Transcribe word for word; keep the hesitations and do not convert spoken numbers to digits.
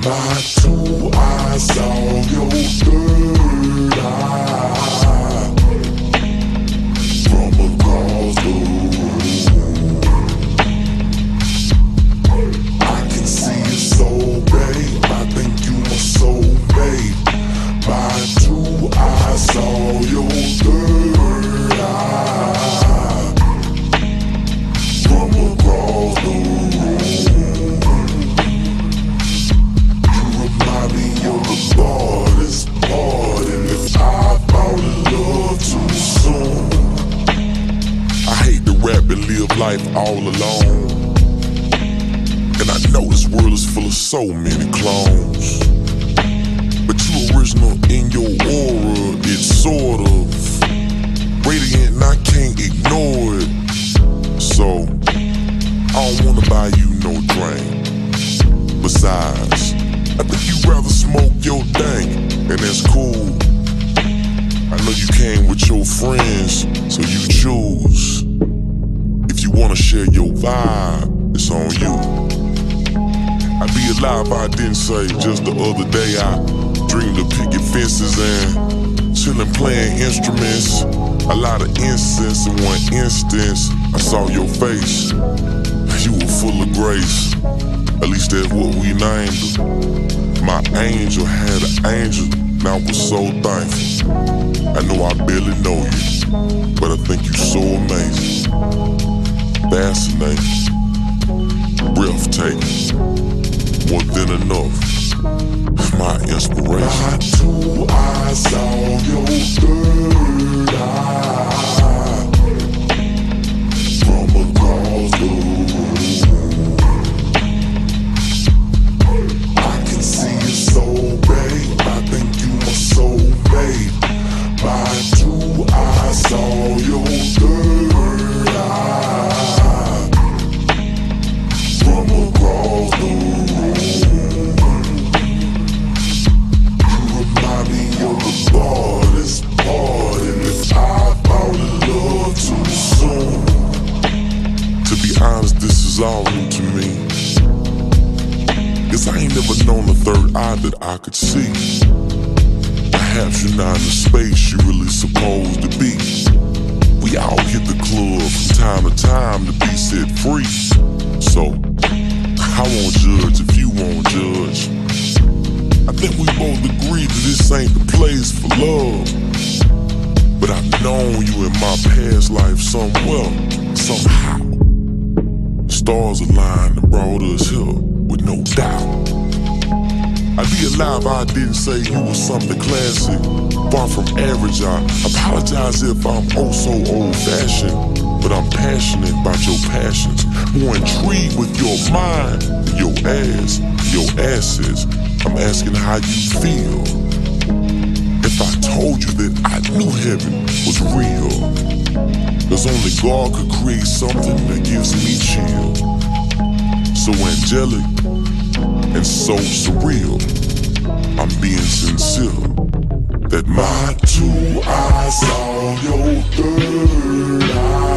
My two eyes saw your third eye from across the room. I can see your soul, babe. I think you my soulmate. My two eyes saw your third eye from across the room. Hardest part, and if I fall in love too soon. I hate to rap and live life all alone, and I know this world is full of so many clones, but you original in your aura. It's sort of radiant and I can't ignore it. So I don't wanna buy you no drink. Besides, I think you'd rather smoke your dank, and that's cool. I know you came with your friends, so you choose. If you wanna share your vibe, it's on you. I'd be a lie if I didn't say just the other day I dreamed of picket fences and chillin' playing instruments. A lot of incense in one instance. I saw your face, you were full of grace. At least that's what we named her. My angel had an angel, and I was so thankful. I know I barely know you, but I think you're so amazing, fascinating, breathtaking, more than enough. My inspiration. My two eyes saw your third eye from across the room. Soul, babe, I think you my soulmate. My two eyes saw your third eye from across the room. You remind me of the hardest part, and if I fall in love too soon. To be honest, this is all new to me, 'cause I ain't never known a third eye that I could see. Perhaps you're not in the space you're really supposed to be. We all hit the club from time to time to be set free. So, I won't judge if you won't judge. I think we both agree that this ain't the place for love. But I've known you in my past life somewhere, somehow. Stars aligned and brought us here, with no doubt. I'd be a lie if I didn't say you was something classic, far from average. I apologize if I'm oh so old-fashioned, but I'm passionate about your passions, more intrigued with your mind than your ass, your assets. I'm asking how you feel. If I told you that I knew heaven was real, 'cause only God could create something that gives me chill. So angelic and so surreal, I'm being sincere, that my two eyes saw your third eye